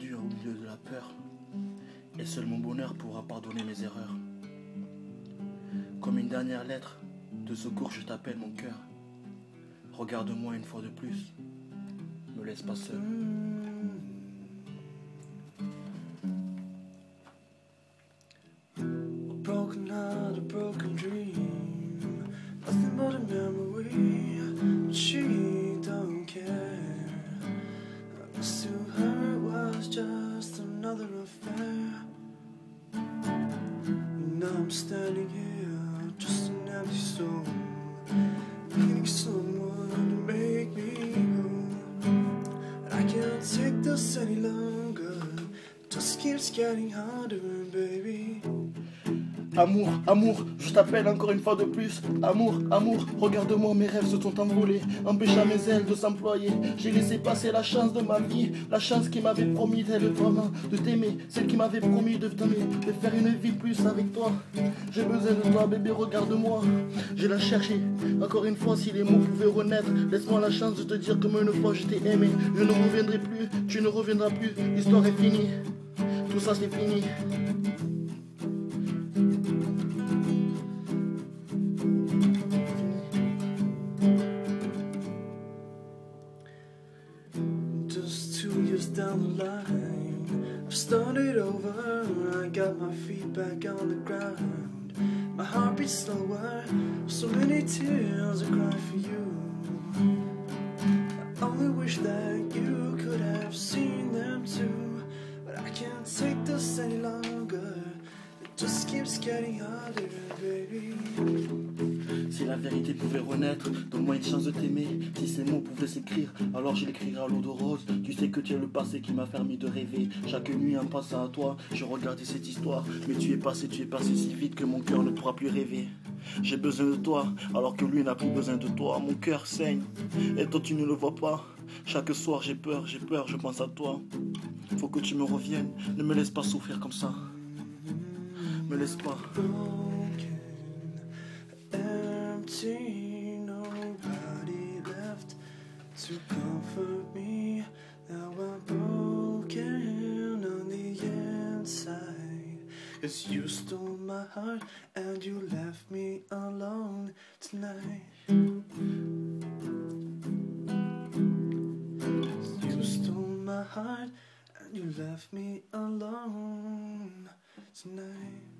perdu au milieu de la peur, et seul mon bonheur pourra pardonner mes erreurs. Comme une dernière lettre de secours, je t'appelle mon cœur. Regarde-moi une fois de plus, me laisse pas seul. Broken heart, a broken dream, nothing but a memory, but she don't care. To her it was just another affair. Now I'm standing here, just an empty soul, needing someone to make me whole. I can't take this any longer, it just keeps getting harder, baby. Amour, amour, je t'appelle encore une fois de plus. Amour, amour, regarde-moi, mes rêves se sont envolés, empêchant mes ailes de s'employer. J'ai laissé passer la chance de ma vie, la chance qui m'avait promis d'être vraiment, de t'aimer, celle qui m'avait promis de t'aimer, de faire une vie plus avec toi. J'ai besoin de toi, bébé, regarde-moi. Je la cherché, encore une fois, si les mots pouvaient renaître. Laisse-moi la chance de te dire comme une fois je t'ai aimé. Je ne reviendrai plus, tu ne reviendras plus, l'histoire est finie. Tout ça c'est fini. Just 2 years down the line, I've started over. I got my feet back on the ground. My heart beats slower, so many tears I cry for you. I only wish that you could have seen them too, but I can't take this any longer. It just keeps getting harder, baby. Si la vérité pouvait renaître, donne-moi une chance de t'aimer. Si ces mots pouvaient s'écrire, alors je l'écrirai à l'eau de rose. Tu sais que tu es le passé qui m'a permis de rêver. Chaque nuit en pensant à toi, je regardais cette histoire. Mais tu es passé si vite que mon cœur ne pourra plus rêver. J'ai besoin de toi, alors que lui n'a plus besoin de toi. Mon cœur saigne, et toi tu ne le vois pas. Chaque soir j'ai peur, je pense à toi. Faut que tu me reviennes, ne me laisse pas souffrir comme ça. Me laisse pas. Empty, nobody left to comfort me. Now I'm broken on the inside, 'cause you stole my heart and you left me alone tonight. You stole my heart and you left me alone tonight.